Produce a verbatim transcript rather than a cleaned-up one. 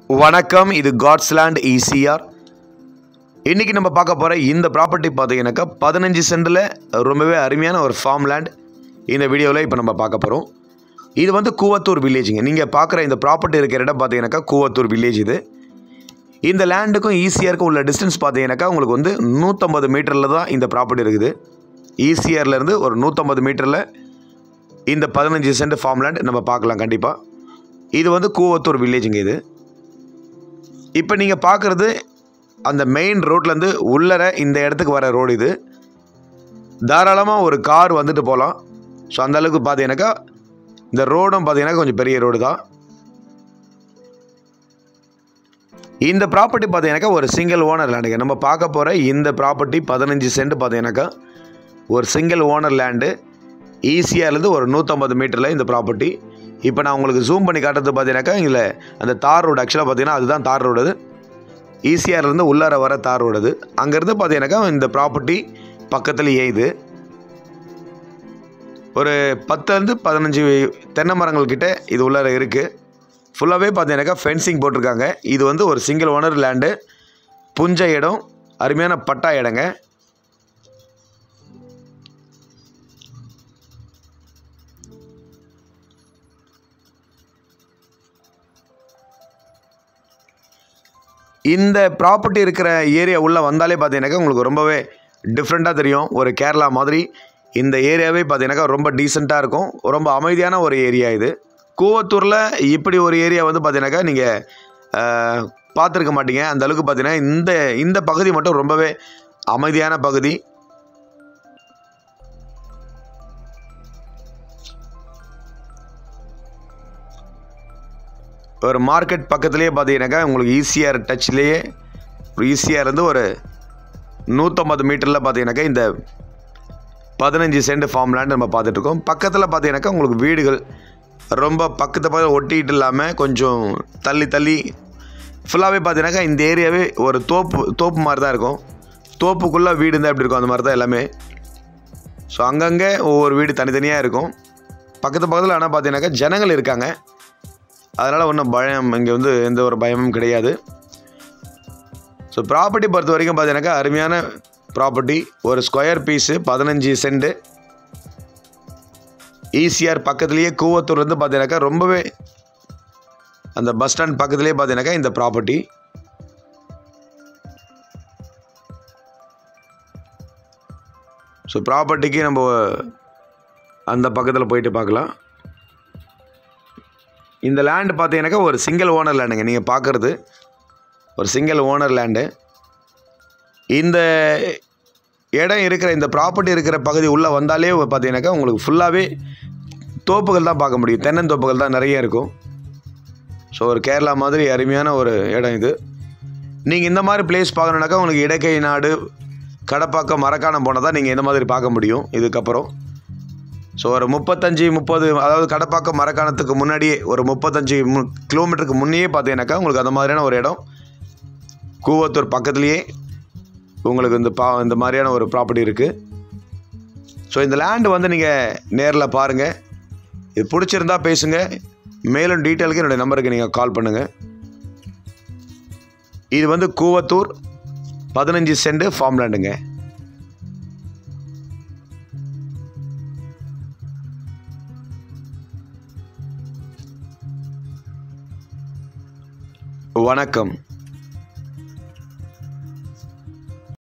வணக்கம். இது God's land E C R. இன்றைக்கி நம்ம பார்க்க போகிற இந்த ப்ராப்பர்ட்டி பார்த்தீங்கன்னாக்கா பதினஞ்சு சென்டில் ரொம்பவே அருமையான ஒரு ஃபார்ம் லேண்ட். இந்த வீடியோவில் இப்போ நம்ம பார்க்க போகிறோம். இது வந்து குவத்தூர் வில்லேஜுங்க. நீங்கள் பார்க்குற இந்த ப்ராப்பர்ட்டி இருக்கிற இடம் பார்த்தீங்கன்னாக்கா குவத்தூர் வில்லேஜ். இது இந்த லேண்டுக்கும் E C Rக்கும் உள்ள டிஸ்டன்ஸ் பார்த்தீங்கன்னாக்கா உங்களுக்கு வந்து நூற்றம்பது மீட்டரில் தான் இந்த ப்ராப்பர்ட்டி இருக்குது. E C Rலேருந்து ஒரு நூற்றம்பது மீட்டரில் இந்த பதினஞ்சு சென்ட் ஃபார்ம் லேண்ட் நம்ம பார்க்கலாம் கண்டிப்பாக. இது வந்து குவத்தூர் வில்லேஜுங்க. இது இப்போ நீங்கள் பார்க்குறது அந்த மெயின் ரோட்லேருந்து உள்ளர இந்த இடத்துக்கு வர ரோடு. இது தாராளமாக ஒரு கார் வந்துட்டு போகலாம். ஸோ அந்தளவுக்கு பார்த்தீங்கன்னாக்கா இந்த ரோடும் பார்த்தீங்கன்னா கொஞ்சம் பெரிய ரோடு தான். இந்த ப்ராப்பர்ட்டி பார்த்தீங்கன்னாக்கா ஒரு சிங்கிள் ஓனர் லேண்டுங்க. நம்ம பார்க்க போகிற இந்த ப்ராப்பர்ட்டி பதினஞ்சு சென்ட் பார்த்தீங்கன்னாக்கா ஒரு single owner land. E C Rலேருந்து ஒரு நூற்றம்பது மீட்டரில் இந்த ப்ராப்பர்ட்டி. இப்போ நான் உங்களுக்கு ஜூம் பண்ணி காட்டுறது பார்த்தீங்கன்னாக்கா இதில் அந்த தார் ரோடு ஆக்சுவலாக பார்த்தீங்கன்னா அதுதான் தார் ரோடு. E C Rலேருந்து உள்ளார வர தார் ரோடு. அது அங்கேருந்து பார்த்தீங்கன்னாக்கா இந்த ப்ராப்பர்ட்டி பக்கத்துலேயே இது ஒரு பத்துலேருந்து பதினஞ்சு தென்னை மரங்கள் கிட்ட இது உள்ளார இருக்குது. ஃபுல்லாகவே பார்த்தீங்கன்னாக்கா ஃபென்சிங் போட்டிருக்காங்க. இது வந்து ஒரு சிங்கிள் ஓனர் லேண்டு, புஞ்ச இடம், அருமையான பட்டா இடங்க. இந்த ப்ராப்பர்ட்டி இருக்கிற ஏரியா உள்ளே வந்தாலே பார்த்தீங்கன்னாக்கா உங்களுக்கு ரொம்பவே டிஃப்ரெண்ட்டாக தெரியும். ஒரு கேரளா மாதிரி இந்த ஏரியாவே பார்த்தீங்கன்னாக்கா ரொம்ப டீசெண்டாக இருக்கும். ரொம்ப அமைதியான ஒரு ஏரியா இது. கூவத்தூரில் இப்படி ஒரு ஏரியா வந்து பார்த்தீங்கன்னாக்கா நீங்கள் பார்த்துருக்க மாட்டீங்க. அந்த அளவுக்கு பார்த்தீங்கன்னா இந்த இந்த பகுதி மட்டும் ரொம்பவே அமைதியான பகுதி. ஒரு மார்க்கெட் பக்கத்துலேயே பார்த்தீங்கன்னாக்கா உங்களுக்கு E C R டச்லேயே ஒரு E C R வந்து ஒரு நூற்றம்பது மீட்டரில் பார்த்தீங்கன்னாக்கா இந்த பதினஞ்சு சென்ட் ஃபார்ம் லேண்ட் நம்ம பார்த்துட்ருக்கோம். பக்கத்தில் பார்த்தீங்கன்னாக்கா உங்களுக்கு வீடுகள் ரொம்ப பக்கத்தை பார்த்து ஒட்டிகிட்டு இல்லாமல் கொஞ்சம் தள்ளி தள்ளி ஃபுல்லாகவே பார்த்தீங்கன்னாக்கா இந்த ஏரியாவே ஒரு தோப்பு தோப்பு மாதிரி தான் இருக்கும். தோப்புக்குள்ளே வீடு இருந்தால் எப்படி இருக்கும் அந்த மாதிரி தான் எல்லாமே. ஸோ அங்கங்கே ஒவ்வொரு வீடு தனித்தனியாக இருக்கும். பக்கத்து பக்கத்தில் ஆனால் பார்த்தீங்கன்னாக்கா ஜனங்கள் இருக்காங்க. அதனால் ஒன்றும் பயம் இங்கே வந்து எந்த ஒரு பயமும் கிடையாது. ஸோ ப்ராப்பர்ட்டி பொறுத்த வரைக்கும் பார்த்தீங்கன்னாக்கா அருமையான ப்ராப்பர்ட்டி. ஒரு ஸ்கொயர் பீஸு பதினஞ்சு சென்ட்டு. E C R பக்கத்துலேயே கூவத்தூர்லேருந்து பார்த்தீங்கன்னாக்கா ரொம்பவே அந்த பஸ் ஸ்டாண்ட் பக்கத்துலேயே பார்த்தீங்கன்னாக்கா இந்த ப்ராப்பர்ட்டி. ஸோ ப்ராப்பர்ட்டிக்கு நம்ம அந்த பக்கத்தில் போயிட்டு பார்க்கலாம். இந்த லேண்டு பார்த்தீங்கன்னாக்கா ஒரு சிங்கிள் ஓனர் லேண்டுங்க. நீங்கள் பார்க்குறது ஒரு சிங்கிள் ஓனர் லேண்டு. இந்த இடம் இருக்கிற இந்த ப்ராப்பர்ட்டி இருக்கிற பகுதி உள்ளே வந்தாலே பார்த்தீங்கன்னாக்கா உங்களுக்கு ஃபுல்லாகவே தோப்புகள் தான் பார்க்க முடியும். தென்னந்தோப்புகள் தான் நிறைய இருக்கும். ஸோ ஒரு கேரளா மாதிரி அருமையான ஒரு இடம் இது. நீங்கள் இந்த மாதிரி பிளேஸ் பார்க்கணுன்னாக்கா உங்களுக்கு இடக்கை நாடு, கடப்பாக்கம், மரக்கானம் போனால் தான் நீங்கள் இந்த மாதிரி பார்க்க முடியும் இதுக்கப்புறம். ஸோ ஒரு முப்பத்தஞ்சு முப்பது அதாவது கடப்பாக்கம் மரக்காணத்துக்கு முன்னாடியே ஒரு முப்பத்தஞ்சு மு கிலோமீட்டருக்கு முன்னையே பார்த்தீங்கன்னாக்கா உங்களுக்கு அந்த மாதிரியான ஒரு இடம் கூவத்தூர் பக்கத்துலேயே உங்களுக்கு இந்த பா இந்த மாதிரியான ஒரு ப்ராப்பர்ட்டி இருக்குது. ஸோ இந்த லேண்டு வந்து நீங்கள் நேரில் பாருங்கள். இது பிடிச்சிருந்தா பேசுங்க. மேலும் டீட்டெயிலுக்கு என்னுடைய நம்பருக்கு நீங்கள் கால் பண்ணுங்கள். இது வந்து கூவத்தூர் பதினஞ்சு சென்ட் ஃபார்ம் லேண்டுங்க. வணக்கம்.